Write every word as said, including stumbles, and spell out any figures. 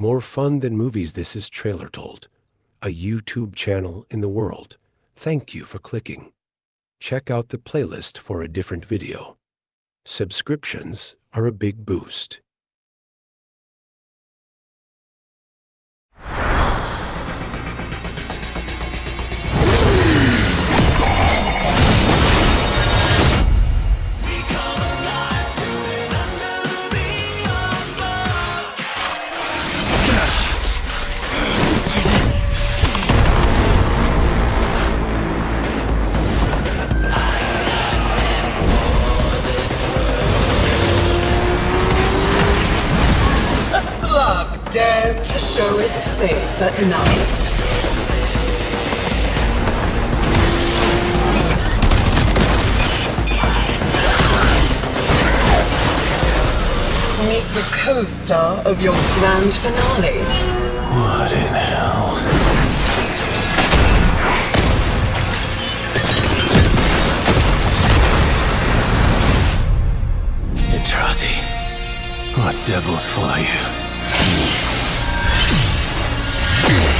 More fun than movies, this is Trailer Told, a YouTube channel in the world. Thank you for clicking. Check out the playlist for a different video. Subscriptions are a big boost. Dares to show its face at night. Meet the co-star of your grand finale. What in hell? Entrati, what devils follow you?